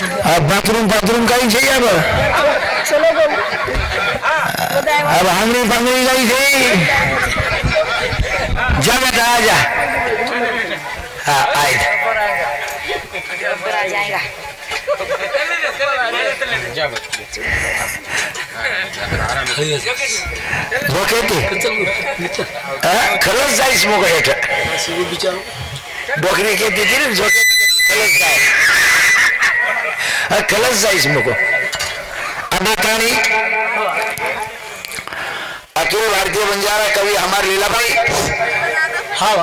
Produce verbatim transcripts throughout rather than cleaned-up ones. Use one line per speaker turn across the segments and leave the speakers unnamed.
अब bathroom bathroom कहीं चाहिए अब अब हांगड़ी पांगड़ी कहीं चाहिए जा बेटा आ जा। हाँ आए
जाएगा
खरंच जायच मग हेठ डोकरी खेती थी ना खलस जाए खलस जायच मग अदाकानी अखिल भारतीय बंजारा कवि हमारे लीलाबाई। हाँ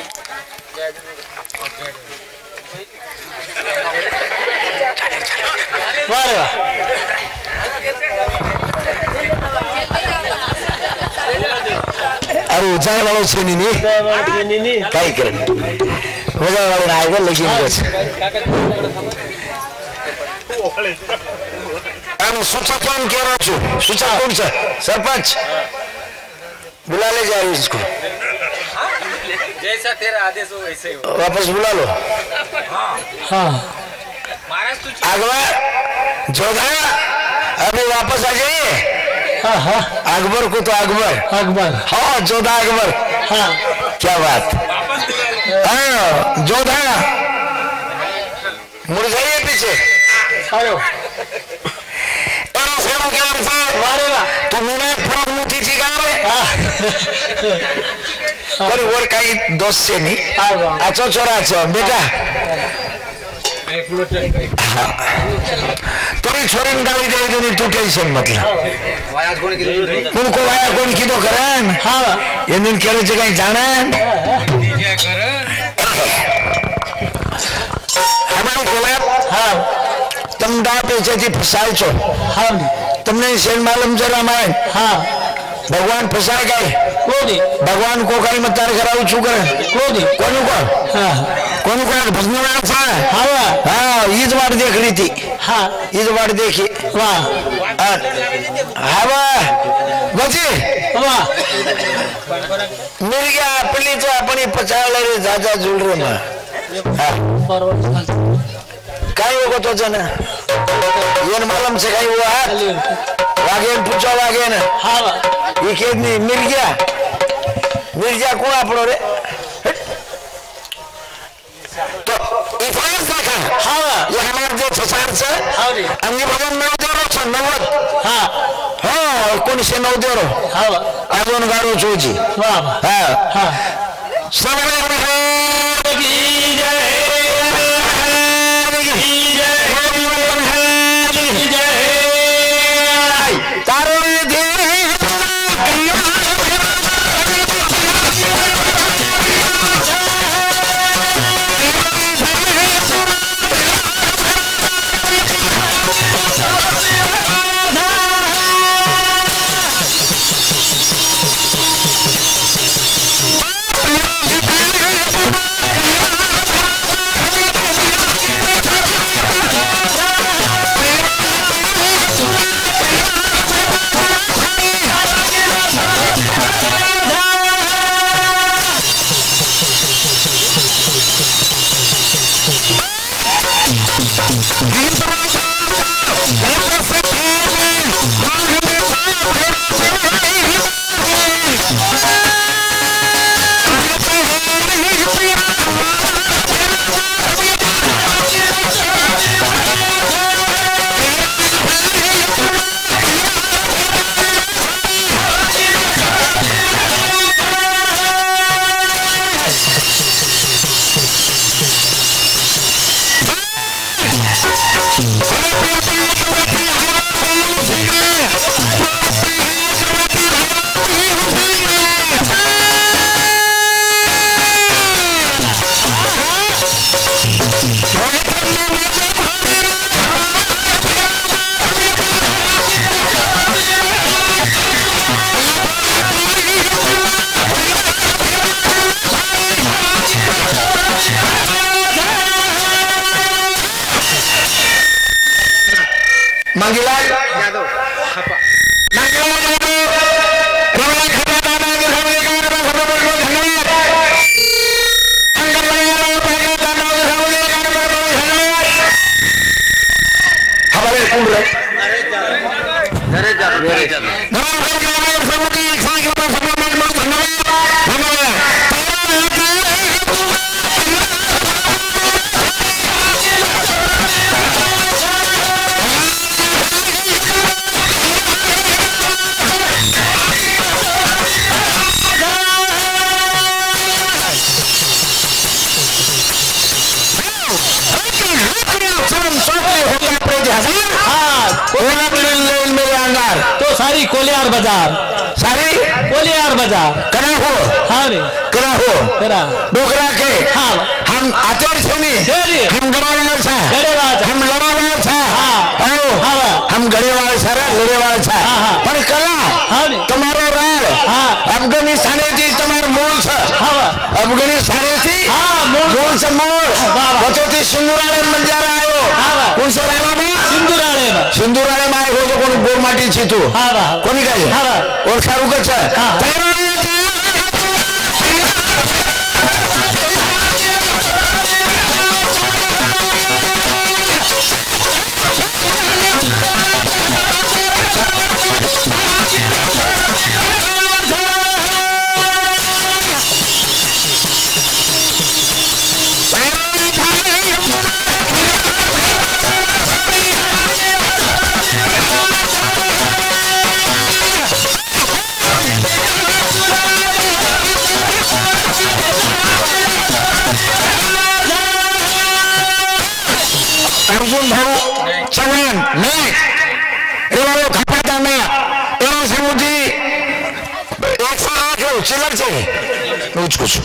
वाह अरे उजाय वालों से नहीं नहीं काय करें उजाय वाले आएगा लेकिन बस हम सूचा कौन कह रहा हूँ सूचा कौन सा सरपंच बुला ले जाओ इसको
जैसा तेरा आदेश हो वैसे ही
वापस बुला लो। हाँ अकबर जोधा अभी वापस आ जाइए। हाँ हाँ अकबर को तो अकबर अकबर हाँ जोधा अकबर हाँ क्या बात हाँ जोधा मुड़ जाइए पीछे आयो तुम्हें थी थी और और कहीं दोस्त से नहीं अच्छा छोरा अच्छा बेटा थोड़ी छोरी गाली दे दो नहीं तू टेंशन मतलब उनको वाया कौन की तो करें। हाँ ये दिन कह रहे कहीं जाना हमारे बोला हाँ तुम दा पैसे थी फसाए छो। हाँ तुमने शेर मालूम जरा मारे। हाँ भगवान फसाए गए भगवान को कहीं मत कराऊ छू करे कौन को हाँ कौन को भजने वाला था। हाँ हाँ ईद बार देख रही थी। हाँ ईद बार देखी वाह हाँ वाह बची वाह मिल गया अपनी तो अपनी पचास ले ज्यादा जुड़ रहे ना कहीं होगा तो जना ये मालूम से कहीं हुआ है वागेन पूछो वागेन। हाँ ये कितनी मिल गया मिल गया कौन आप रे तो इतिहास देखा। हाँ ये हमारे जो फसार से अंगी भगवान नौ देरो छ नवत। हाँ हाँ कौन से नौ देरो। हाँ आजोन गारो चोजी। वाह हाँ हाँ सब मंगीलाल यादव
तो सारी कोलियार बाजार
सारी
कोलियार बाजार
करा हो
हाँ रे
करा हो
करा
डोकरा के
हाँ
हम आचार सुनी हम गड़ेवाल छा
गड़ेवाल
हम लड़ावाल छा
हाँ
हाँ हम गड़ेवाल छा लड़ेवाल छा पर कला
हाँ
तुम्हारो राल हाँ अफगानिस्तान थी तुम्हार मूल छा
हाँ
अफगानिस्तान थी
हाँ
मूल से मूल वो तो थी सिंदूराले मंजारा आयो
हाँ
कौन सा राला में
सिंदूराले में
सिंदूराले में आयो जो कौन गोरमाटी छी तू
हाँ
कोनी कहे
हाँ
और खारू का छा अर्जुन भाऊ चव्हाण नाही एवढं खपाता ना एवढं समुद्री एक सौ आठ हो चिल्लर छे कुछ कुछ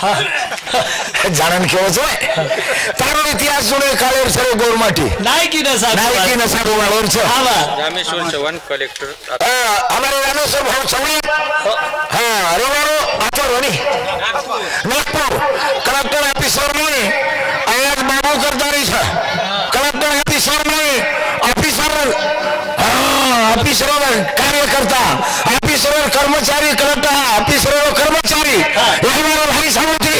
जानन केવો છે તારો ઇતિહાસ જોડે કાળેર સરે ગોરમાટી
નાયકી નસા
નાયકી નસા વાળો છે
હા
रामेश्वर चौहान कलेक्टर
हमारे रामेश्वर भाऊ चव्हाण हाँ अरे वारो आतो रोनी नागपुर कलेक्टर ऑफिसर में आज बाबू करदारी છે कलेक्टर ऑफिसर में ऑफिसर हाँ ऑफिसर कार्यकर्ता ऑफिसर कर्मचारी कलेक्टर ऑफिसर कर्मचारी ये हमारा भाई सामूती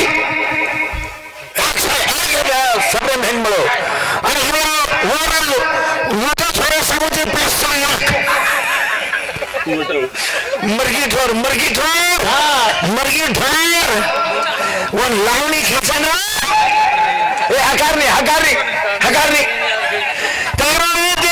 सबरे बहन बोलो और हमारा वारल मोटा छोरे सामूती पैसा लाख मर्गी ठोर मर्गी ठोर मर्गी ठोर वो लावणी खींचा ना ये हकार नहीं हकार नहीं हकार नहीं तेरा दे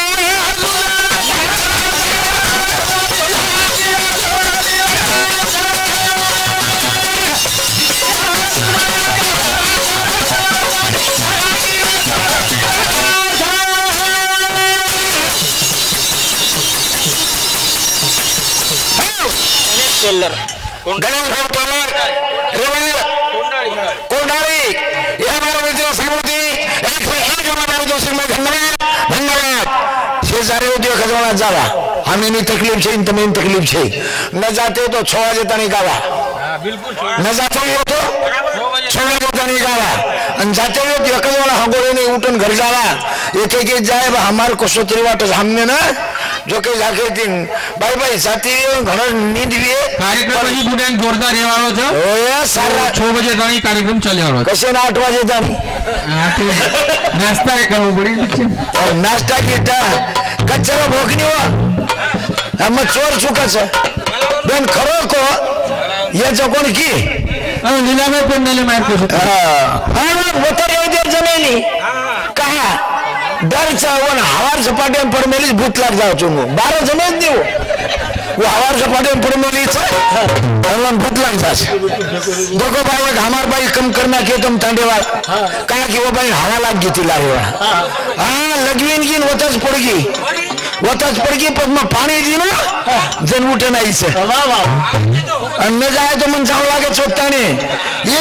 टेलर
गणेश भाऊ टेलर रेवल कोंडारी ये हमारा मित्र सामूती एक से एक हमारे दोस्त में धन्यवाद धन्यवाद शेजारी उद्योग खजवाना जावा हमें नहीं तकलीफ छे इन तमें तकलीफ छे न जाते हो तो छह बजे तक गावा
बिल्कुल
न जाते हो तो छह बजे तक गावा अन जाते हो तो खजवाना हगोरे नहीं उठन घर जावा एक एक जाए हमारे को सोतरी वाट हमने ना जो के जाके दिन भाई भाई साथी घणो नींद भी
कार्यक्रम ही बुडेन जोरदार રહેવાનો છે
ઓય સારા
छह बजे તાણી કાર્યક્રમ ચાલ્યો છે
કશે ના आठ વાગે તાણી
નાસ્તા કરવો પડી
और नाश्ता कीटा कचरा भोगनी हो हम चोर चुका छ बेन खरो को ये जो कोण की
नीलामे पण नेले मार को
हां वो तो ये देर जमेली कहा डर चावन हवार सपाटे पर मेली भूत लाग जाओ चुंगो बारो जमे नहीं वो वो हवार सपाटे पर मेली छ हम भूत लाग जास देखो भाई हमार भाई कम करना के तुम तांडेवाल कहा कि वो भाई हवा लाग गई थी लारे हां लगवीन की वतस पड़ गई वतस पड़ गई पर में पानी दी ना जन उठे नहीं से
वाह वाह
अन्य जाए तो मन चाव लागे छोटा ने ये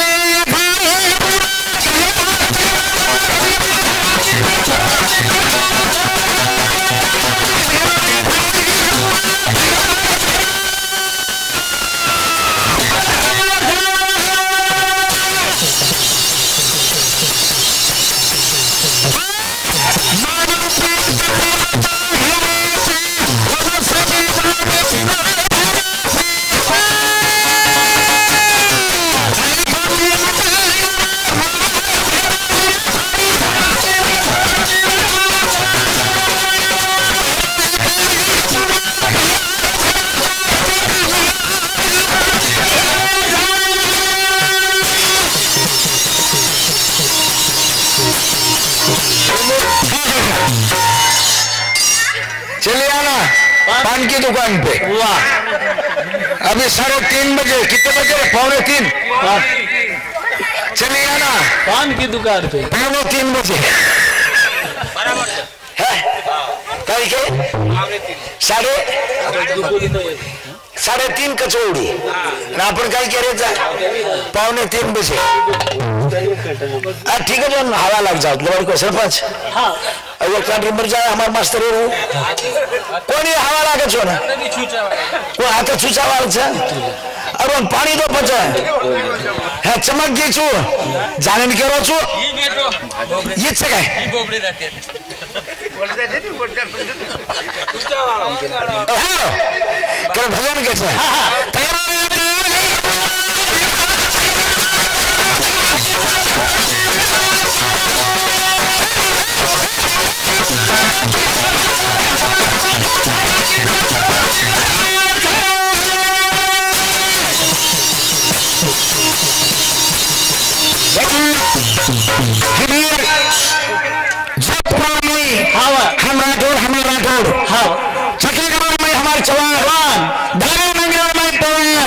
चलिए आना पान की दुकान पे।
वाह
अभी साढ़े तीन बजे, कितने बजे? पौने तीन। चलिए आना
पान की दुकान पे
पौने तीन बजे है कल के साढ़े साढ़े तीन कचौड़ी ना अपन काय करायचं पौने तीन बजे। ठीक है जो हवा लग जाओ को सरपंच एक नंबर जाए हमारे मास्टर कोई हवा लागे छो ना कोई हाथ छूचा वाल अरे पानी तो पचा है चमक गई छू जाने नहीं करो छू ये काय कर भजन कैसे हम राठौड़ हम राठौड़ हाँ छत्तीसगढ़ में हमारे जवान धारे मंगल में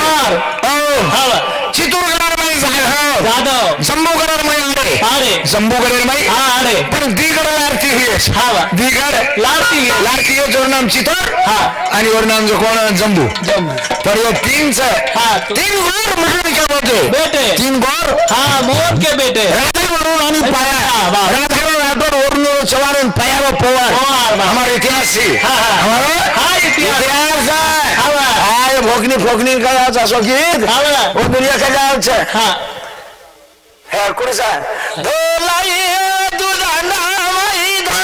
पवार चित्तौड़गढ़ में जाधव जम्मूगढ़ में आड़े आड़े जम्मूगढ़ में हाँ आड़े पर दीगढ़ लारती है हाँ दीगढ़ लारती है लारती है जो नाम चित्तौड़ हाँ आणि और नाम जो कौन जम्मू जम्मू पर ये तीन से हाँ तीन गौर मुझे क्या बोलते बेटे तीन गौर हाँ मोर के बेटे राधा वरुण आणि पाया राधा राठौड़ और चवान पाया वो पवार हमारे इतिहास से हमारा हाँ इतिहास है हाँ भोगनी फोगनी का आज आसो गीत वो दुनिया का जाल से हाँ है कौन सा धोलाई दुधाना वही धा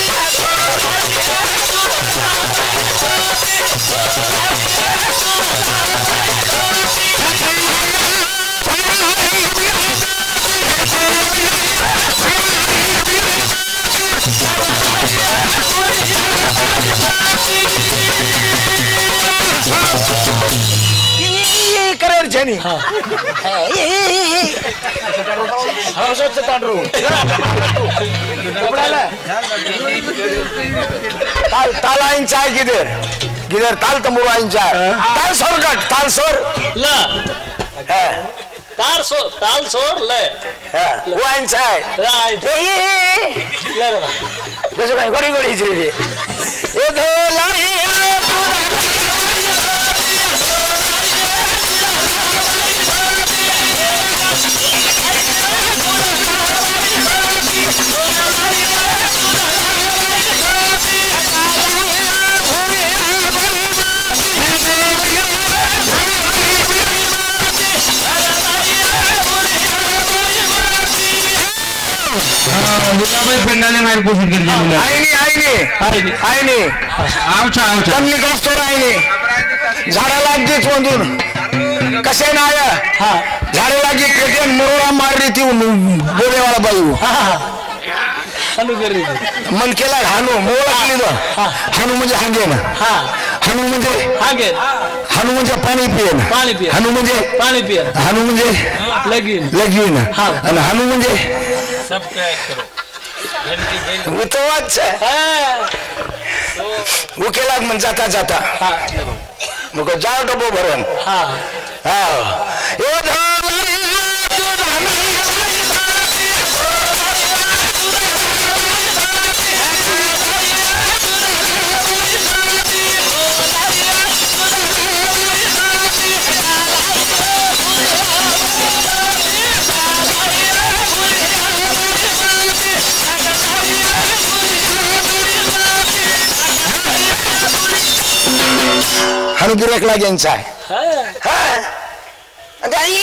करेर जनी हाँ हाँ सोच ताड़ रो ताल ताल आइन चाय किधर किधर ताल तंबू आइन चाय ताल सोर कट ताल सोर
ला
है
तार सो ताल सोर ले
है वो आइन चाय
राइट ले रे
जैसे भाई गोरी गोरी चली ये धोलाई
पेंडाले मार कोशिश कर दिली
आईनी आईनी आईनी
आवचा आवचा
कमली कस्तर आईनी झाडा लागली तोंडून कसे ना आया हा झाडा लागली पेटेन मुरोरा मारली ती बोलेवाला बाई
हनु कर रही
मन केला हानू मोळकली दो हानू म्हणजे हांगे ना
हा
हानू म्हणजे
हांगे
हानू म्हणजे पाणी पिये ना
पाणी पिये
हानू म्हणजे
पाणी पिये
हानू म्हणजे
लगीन
लगीन
हा
आणि हानू म्हणजे
सब क्रैक करो
वो तो अच्छा है वो केला मन जाता जाता
हा
मुको जाओ डबो भरन
हा
हा ए धोलाई हानू गिरेक लागेंचा आहे हा गाई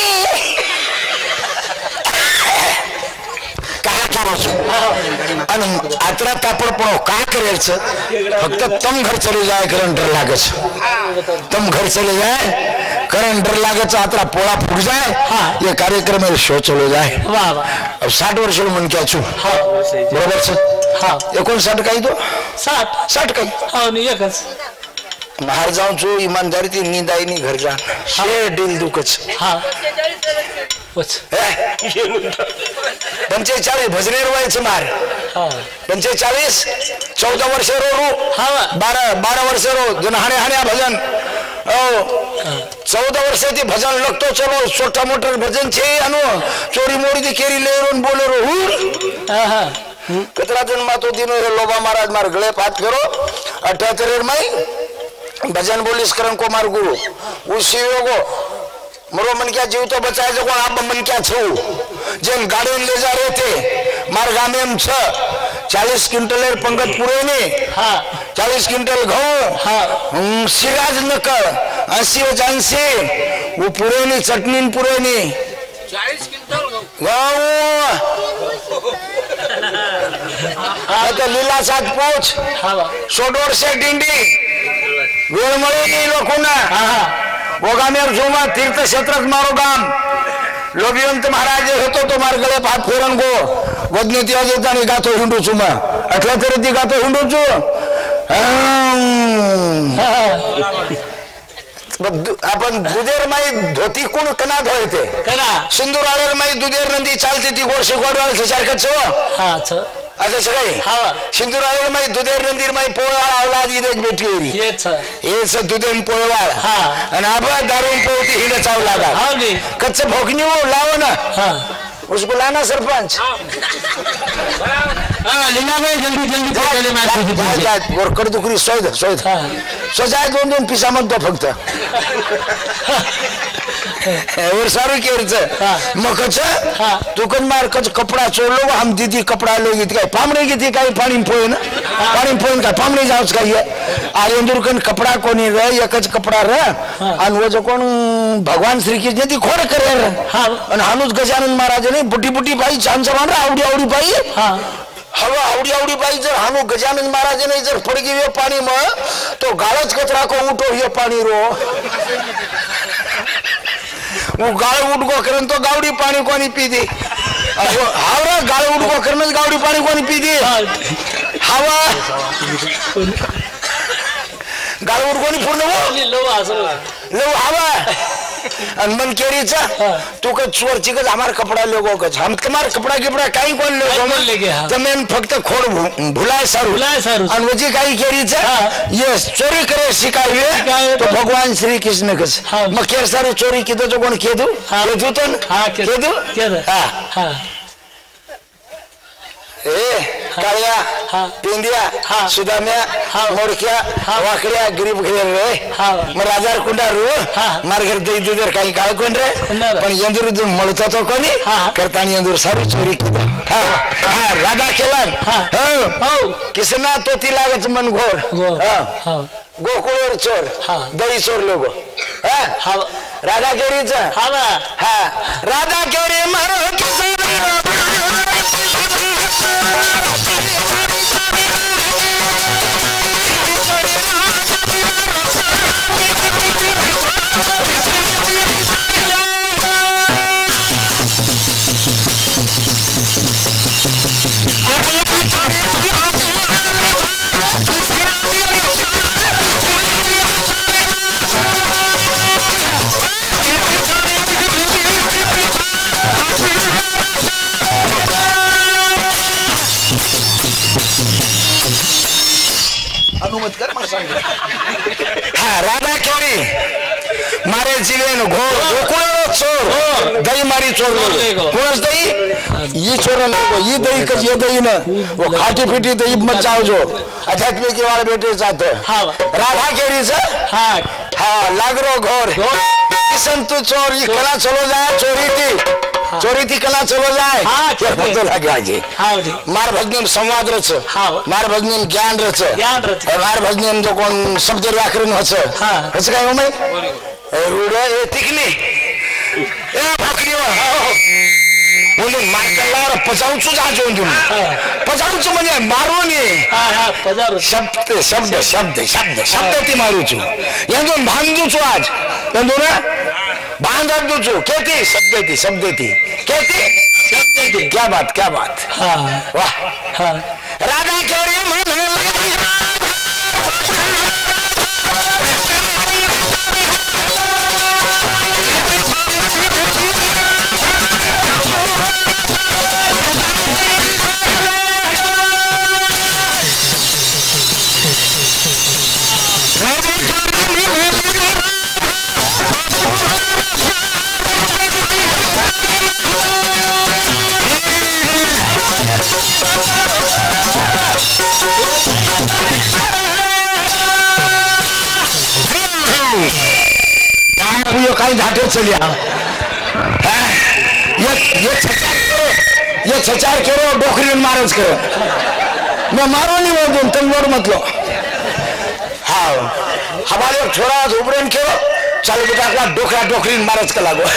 काय करायचं आणि आत्रा तापड पण काय करायचं फक्त तम घर चले जाए करंट डर लागच तम घर चले जाए करंट डर लागच आत्रा पोळा फूट जाए हाँ ये कार्यक्रम में शो चलो जाए
वाह वाह
अब साठ वर्ष मन क्या छू
हाँ
बरोबर से हाँ एकोणसाठ काही तो
साठ
साठ काही
हाँ नहीं एकच
बाहेर जाऊन चो ईमानदारी ती नींद आई नहीं घर जा शे दिल दुखच
हाँ वच
पंचेचाळीस भजनेर व्हायचं मार
हाँ
पंचेचाळीस चौदा वर्ष रो रो
हाँ
बारा बारा वर्ष रो जन हाणे हाणे भजन चौदह वर्ष थी भजन लगतो चलो छोटा मोटा भजन छे अनु चोरी मोरी थी केरी ले रोन बोले रो हुर कतरा दिन मातो दिन रे लोबा महाराज मार गले पात करो अठहत्तर में भजन बोलिस करम को मार गुरु उसी को मरो मन क्या जीव तो बचाए जो आप मन क्या छू जेन गाड़ी ले जा रहे थे मार गामे हम छ चालीस क्विंटल पंगत पूरे ने
हाँ
चालीस क्विंटल घऊ
हाँ
सिराज नकर अस्सी वजन से वो पूरे ने चटनी पूरे ने
चाळीस क्विंटल
हाँ तो लीला साथ पोच
हाँ
सोडोर से डिंडी वेळ मळे नहीं लोकोना
हाँ
वो गामेर जोमा तीर्थ क्षेत्र मारो गाम लोभियंत महाराज होतो तो मार गळे पात फेरन गो वदने ती अजेता नि गातो हिंडू छुमा अठला तरी ती गातो हिंडू छु आपण दुधेर माई धोती कोण कना धोयते
कना
सिंदूर आलेर माई दुधेर नंदी चालते ती गोरशे गोडवाल सारखं छो
हाँ छ
असं सगळे
हाँ
सिंदूर आलेर माई दुधेर नंदीर माई पोळा आवलाद इदेक बेटी होरी
ये छ
हे स दुधेन पोळवाळ
हाँ
आणि आपण दारून पोळती हिंड चाव लागा
हाँ जी
कच्चे भोगनी वो लाओ ना
हाँ
उसको लाना सरपंच
हाँ लीला भाई जल्दी जल्दी चले मैं
जाय वर कर दुकरी सोयद सोयद
हाँ
सो जाय दोन दोन पिसा मत दो फक्त और सारू केरच मकच तू कन मार कच कपडा चोरलो हम दीदी कपडा लोगी काय पामणे घेती काय पाणी पोय ना पाणी पोय का पामणे जाऊच काय आयंदूर कन कपडा कोणी रे एकच कपडा रे आणि वो जो कोण भगवान श्री कृष्ण ती खोड करे रे आणि हानुज गजानन महाराज ने बुटी बुटी बाई छान छान आवडी आवडी बाई
हाँ
हवा आवडी आवडी बाई जर हानु गजानन महाराज ने जर पडगी वे पाणी म तो गाळच कचरा को उठो हे पाणी रो वो गाळ उडगो करन तो गावडी पाणी कोणी पीदी हावरा गाळ उडगो करन गावडी पाणी कोणी पीदी हवा गाळ उडगोनी पूर्ण वो
लो असं
लो हवा आणि मन केरीचा तू का चोर चिकच हमार कपड़ा लोगो का हम तुम्हार कपड़ा कपड़ा काई कोण लोगो
मन लेके हाँ
तमेन फक्त खोड भुलाय सारू
भुलाय सारू
आणि वजी काही केरीचा यस चोरी करे शिकावे तो भगवान श्री कृष्ण कस मग केर सारू चोरी किदो जो कोण केदू केदू तो
हाँ
केदू
केदू
हाँ
हाँ
ए काळ्या पिंदिया सुदाम्या मोडक्या वाकड्या गरीब घेर रे मग राजार कुंडा रू मार घर दई दुधर काही काळ कोण रे पण यंदूर मळतो तो कोणी करतानी यंदूर सारी चोरी केली हा राधा केला हो किसना तो ती लागत मन घोर गोकुळवर चोर दही चोर लोग राधा केरीचा हा राधा केरी मारो अनुमत कर हाँ राधा केरी मारे जीवन घोर गोकुळ चोर दही मारी चोर कोणच दही ये चोर लोगो ये दही कस ये दही न वो खाटी पीटी दही मत जाओ जो अध्यात्म के वाले बेटे जाते राधा केरी से हाँ हाँ लागरो घोर किसन तू चोर ये कला चलो जाए चोरी थी चोरी थी कला चलो जाए हाँ तो लगे आज मार भजन संवाद रच मार भजन ज्ञान रच
ज्ञान रच
मार भजन जो कोण शब्द व्याकरण हच हच काय हो मै रूड ए तिकनी ए भाकरी बोले मारकलार पजाऊचो जाजो तुम्ही पजाऊचो म्हणजे मारो ने शब्द शब्द शब्द शब्द शब्द ती मारूचो यांदून भांदूचो आज यांदून बांधा दूचो कहती शब्द थी शब्द थी कहती शब्द थी क्या बात क्या बात हाँ वाह हाँ राधा केरी मन बापू यो कहीं घाटे चलिया ये ये छचार करो ये छचार करो डोकरी मारच करो मैं मारो नहीं वो तुम तुम लोग मत लो हाँ हमारे छोरा उबरेन करो चल बेटा का डोकरा डोकरी मारच का लागो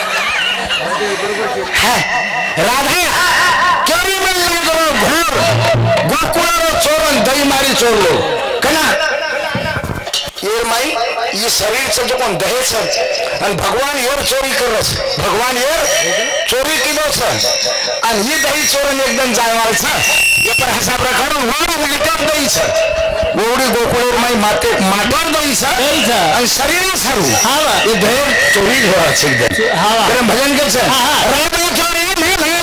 है राधा क्यों नहीं मिल करो घोर गोकुल चोरन दही मारी चोर लो कना ये माई ये शरीर से जो कौन दहे से और भगवान यार चोरी कर रहा है भगवान यार चोरी की दो से और ये दही चोरन एकदम जाए वाला से ये पर हिसाब रखा ना वो रिटर्न दही से वो उड़ी गोकुल माई माते माटर दही से
दही से
और शरीर सारू
हाँ
ये दही चोरी हो रहा है एकदम
हाँ
तेरे भजन कर से
हाँ
राधा चोरी में भजन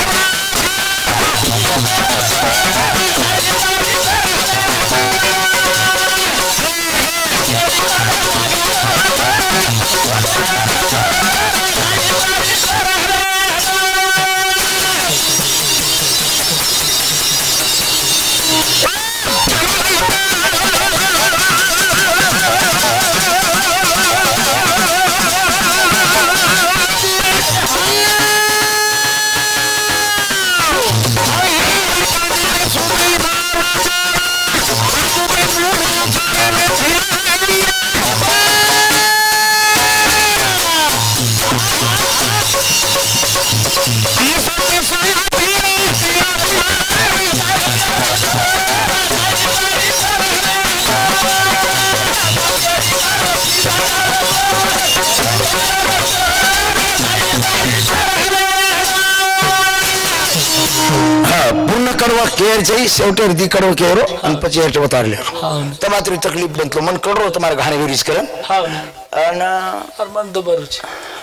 करवा केर जाई सेवटे दी करो केरो अन पछी हेठ उतार ले तमात्री तकलीफ बनतो मन करो तुम्हारे घाने विरिस करन
हाँ
अन
और मन तो बरुच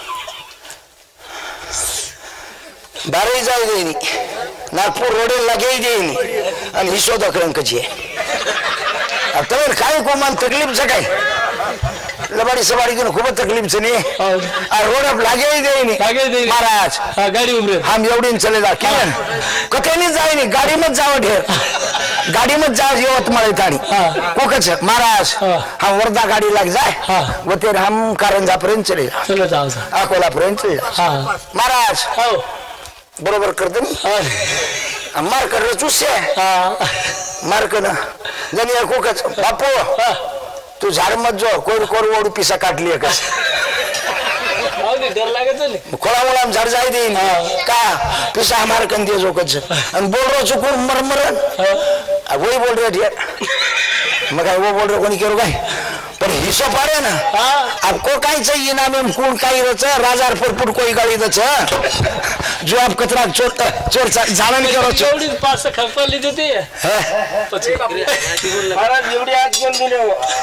बारे जाई देनी नागपुर रोडे लगे देनी अन हिस्सो दकरन कजी अब तवर काय को मन तकलीफ जगाई लबाड़ी सवारी को खूब तकलीफ से नहीं और रोड अब लागे ही देनी
लागे ही देनी
महाराज
हाँ गाड़ी उबरे
हम एवढी चले जा क्या कथे नहीं जाए नहीं गाड़ी मत जाओ ढेर गाड़ी मत जाओ ये तुम्हारी ताड़ी को कछ महाराज हम वर्धा गाड़ी लग जाए वो तेरे हम कारंजा पर्यंत चले जा
चलो जाओ
अकोला पर्यंत चले जा महाराज बरोबर कर दे मार कर रचू से मार कर ना जनिया को कछ बापू तू झाड़ मत जो कोई कोई ओडी पिसा काट लिया कस
डर लागे चले
खोला मोला हम झाड़ जाई दिन का पिसा हमारे कंधे जो कछ हम बोल रहा चुकुर मर मर अब वही बोल रहे यार मगर वो बोल रहे कोनी करो गाय पर हिस्सा पारे ना आपको काई चाहिए ना में कौन काई रच राजार फुरफुट कोई गाड़ी दच जो आप कतरा चोर चोर जाना नहीं करो
चोरी पास से खपा ली देती है
है
महाराज एवढी आज घेऊन दिले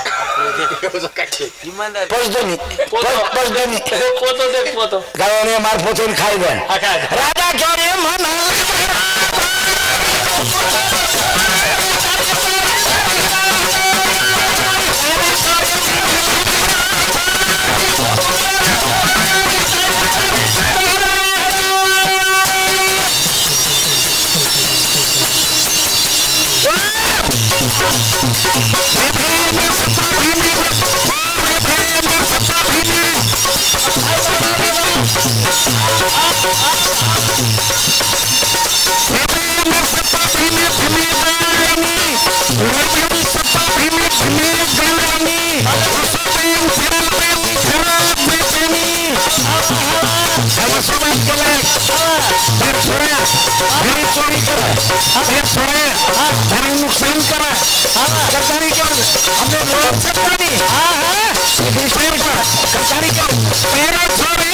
पस दोनी पस दोनी
पोतो देख पोतो
गावाने मार पोतो खाई दे राजा चोरी मन नुकसान करा कचारी कर हमें रोक सकता नहीं हाँ हाँ कचारी कर मेरा छोरे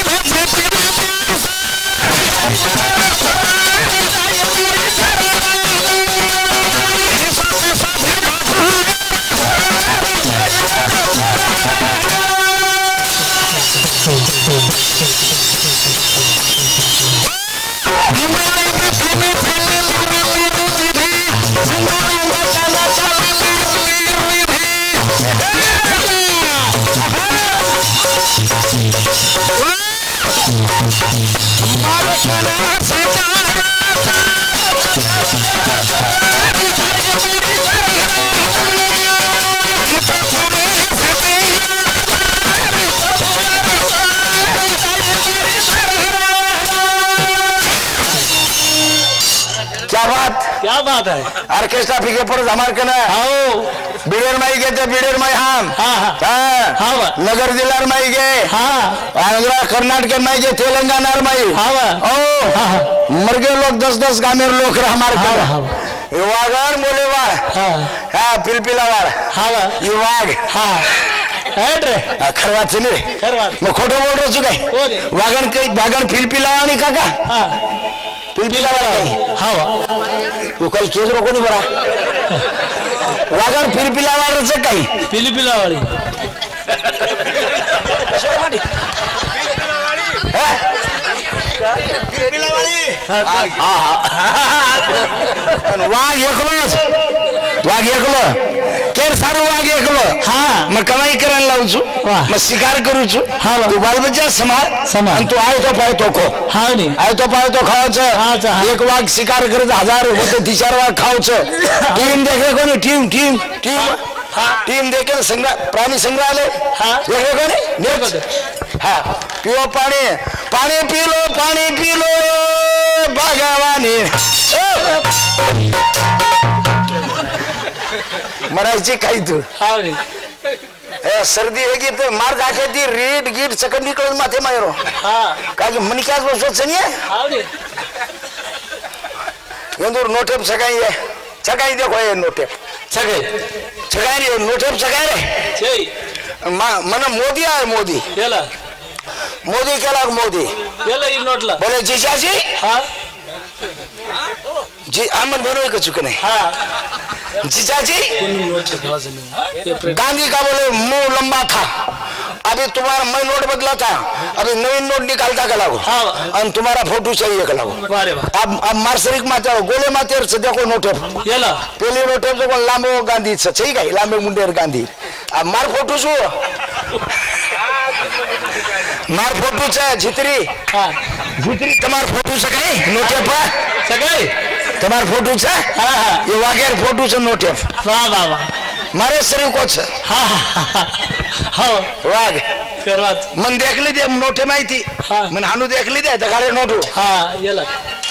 क्या बात है
ऑर्केस्ट्रा फीके पर हमार कना
आओ
बिडेर माई गे ते बिडेर माई हम
हाँ हाँ
हाँ
हाँ बा
नगर जिल्ला माई गे
हाँ
आंध्रा कर्नाटक माई गे तेलंगाना माई
हाँ बा
ओ
हाँ हाँ
मरगे लोग दस दस गामेर लोग हमार
हाँ
कना
हाँ
युवागण बोले वाड़
हाँ
हाँ पिलपिला वाड़
हाँ बा
युवाग
हाँ ऐड रे
खरवा चले
खरवात
मैं खोटो बोल रहा चुका है
बोले
वागण कई वागण पिलपिला वाणी काका
हाँ
पिलपिला वाला
हाँ बा
वो कल केस रोको नहीं बड़ा वागण पिलपिला वाला से कहीं
पीली पिला वाली
वाघ एकलो वाघ एकलो केर सारू वाघ एकलो
हाँ
मैं कमाई करायला लावू छु
वाह.
मैं शिकार करू छु
हाँ, वाह.
तू बाल बच्चा संभाळ
संभाळ.
आणि तू आय तो पाय तो को
हाँ नहीं
आय तो पाय तो खावचं
हा, चा, हा.
एक वाघ शिकार करत हजार होते तिचार वाघ खावचं टीम देखे कोणी टीम टीम टीम टीम देखे संग्रह प्राणी संग्रहालय
हाँ.
देखे कोणी नेक्स्ट हाँ पिओ पाणी पाणी पी लो पाणी पी लो भगवानी मरायची काही तू
हाँ नहीं
ए, सर्दी है की तो मार जाके ती रीट गीट सकन निकल माथे मारो
हाँ
का की मन क्या बसो चनिए
हाँ नहीं
यंदूर नोटेप सगाई है सगाई देखो ये नोटेप
सगे
सगाई रे नोटेप सगाई रे
छे
मन मोदी आए मोदी
येला
मोदी केला मोदी
येला ये नोटला
बोले जीजाजी
हाँ
जी आमन दोनों का चुके नहीं
हाँ
जीजाजी
ये प्रेम
गांधी का बोले मुंह लंबा था अभी तुम्हारा मैं नोट बदला था अभी नवीन नोट निकालता का लागो
हाँ
और तुम्हारा फोटो चाहिए का लागो
वारे वाह
अब अब मार्शरिक माते गोले माते देखो नोटेप
येला
પેલી નો ટેપ તો લાંબો ગાંધી છે થઈ ગઈ લાંબે મુંડેર ગાંધી આ માર ફોટો શું માર ફોટો છે જીતરી
हाँ
જીતરી તમાર ફોટો છે કઈ નો ટેપ
सगे
તમાર ફોટો છે
हाँ हाँ
એ વાગેર ફોટો છે નો ટેપ
वाह वाह वाह
મારે શરીર કો છે
हाँ हाँ हाँ
વાગ
करवात
મન દેખ લીધે નોટે માહિતી
હા.
મને હાનું દેખ લીધે દગાડે નોટો
हाँ येला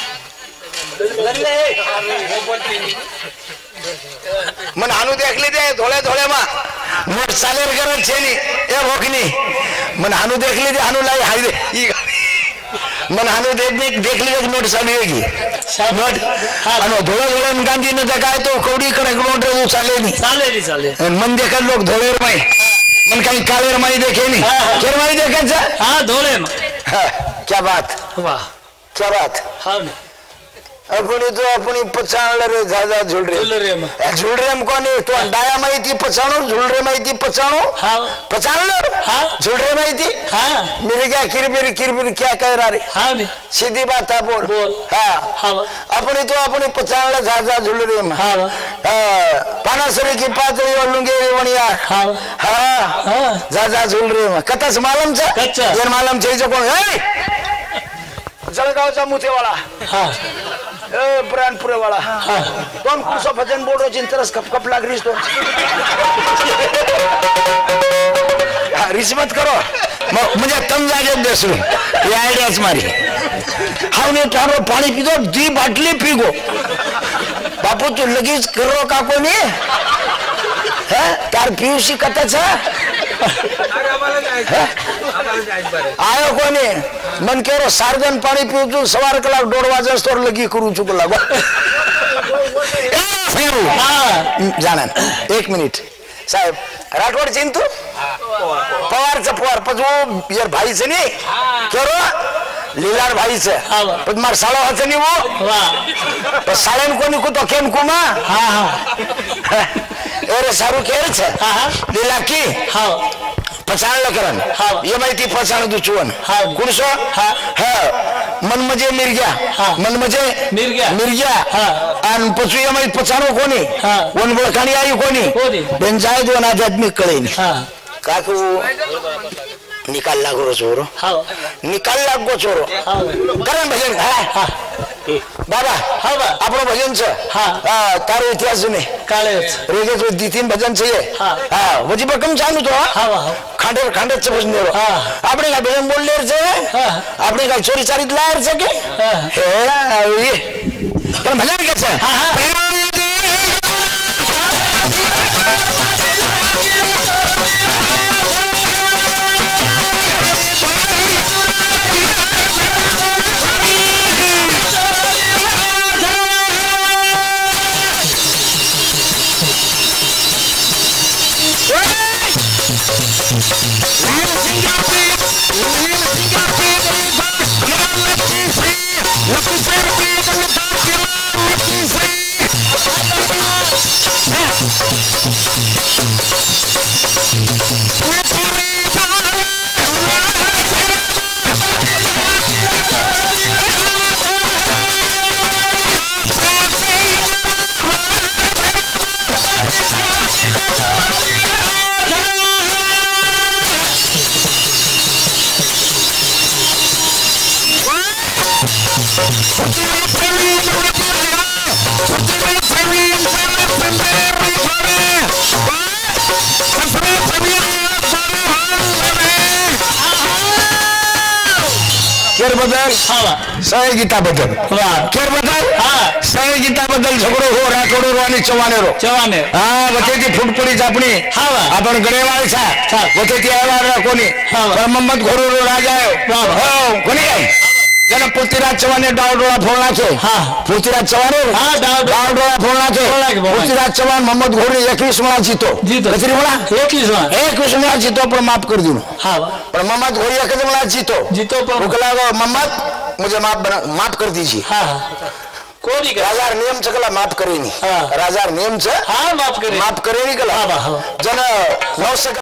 મને હાનું દેખ લીધે ધોળે ધોળે માં નોટ સાલેર કરે છે ની એ ભોખની મને હાનું દેખ લીધે હાનું લાઈ હાઈ દે ઈ मन हानो देख देख लीजिए नोट चालेगी नोट हानो धोळे धोळे गांधी ने देखा तो कौड़ी कड़क नोट वो चाले नहीं
चाले नहीं चाले
मन देखा लोग धोळे में मन कहीं काले माई देखे नहीं केर माई देखे जा
हाँ धोले में
क्या बात
वाह
क्या बात
हाँ नहीं
अपनी तो अपनी पचान रे ज्यादा झूल रहे
झूल रहे में
झूल रहे हम कौन तो डाया माई थी पचानो झूल रहे माई थी पचानो
हाँ
पचान लो
हाँ
झूल रहे माई थी
हाँ
मेरे क्या किरबिर किरबिर क्या कह रहा रे
हाँ नहीं
सीधी बात है बोल
बोल
हाँ
हाँ
अपनी तो अपनी पचान झाझा झूल रही है
हाँ
पानासरी की पातळी और लुंगी वणिया
हाँ
हाँ
हाँ
झाझा झूल रही है कथाच मालूम छे
कच्चा.
ये मालूम छे जो कोण ए जळगावचा मुथेवाला
हाँ
ए ब्रांडपुरे वाला
हाँ
दोन कुसो भजन बोर्डो चिंतरस कप कप लाग रही तो रिस मत करो मुझे तम जागे देसू ये आइडियाच मारी हावने तारो पानी पीदो दी बाटली पीगो बापू तू लगीच करो का कोणी है तार पीयूसी कथा छे आयो कोणी मन केरो सार्जन पाणी पीऊ छू सवार कलाक दौड़ वाजे स्टोर लगी करू छू लागो हाँ जाना एक मिनिट साहेब राठोड चिंतू पवार च पवार पण यार भाई से नहीं केरो लीलार भाई से
हाँ
पण मार साळो हचे नहीं वो
वाह
तो साळेन कोणी को तो केम कुमा
हाँ हाँ
एरे सारू केर छे
हाँ हाँ
लीला की
हाँ
पचाण लकरन
हाँ
ये माहिती पचाण दु चुवन
हाँ
कुणसो
हाँ
हाँ मन मजे मिरग्या
हाँ
मन मजे
मिरग्या
मिरग्या
हाँ
आणि पछी ये माहिती पचाणो कोणी
हाँ
वन बळखाणी आई कोणी
कोणी
बेन जाय दोन आध्यात्मिक कळे नहीं
हाँ
काकू निकाल लागो चोरो
हाँ
निकाल लागो चोरो
हाँ
करण भजन हाँ
हाँ
बाबा
हाँ बा
આપણો ભજન છે
हाँ
હા તારો ઇતિહાસ ને
काले
રેગે તો દી तीन ભજન છે
हाँ
હા વજી પર કમ ચાલુ તો
हाँ वाह
ખાંડે ખાંડે છે ભજન રો
हाँ
આપણે કા ભજન બોલ લેર છે
हाँ
આપણે કા ચોરી ચારી લાયર છે કે
हाँ
હે આવી पण भजन के छे
हाँ, हाँ।
केर बदल
हाँ
सहे गीता बदल
वाह
केर बदल
हाँ
सहे गीता बदल झगड़ो हो राठोडो रो आणि चव्हाणे रो
चव्हाणे
हा वतेती फुटपुडी जापणी
हा वा.
आपण गडेवाळ छा
हा.
वतेती आवार कोणी
हा वा.
पण मोहम्मद घोरू रो राजा
वा वा.
हो कोणी काय जन पृथ्वीराज चव्हाणे डावडोळा फोडला छे
हा.
पृथ्वीराज चव्हाणे
हा, डाव-
डावडोळा फोडला छे
फोडला छे, बाबा.
पृथ्वीराज चव्हाण मोहम्मद घोरू एकवीस वेळा जीतो
जीतो.
किती वेळा
एकवीस वा
एकवीस वेळा जीतो पण माफ कर दिनो
हाँ वा
पण मोहम्मद घोरू एकच वेळा जीतो
जीतो पण
उकला मोहम्मद मुझे माफ बना माफ कर दीजिए
हाँ हाँ कोणी का
राजार नियम चकला माफ करेनी
हाँ.
राजार नियम च
हाँ माफ करे
माफ करेनी कला
हाँ, हाँ.
जन नौ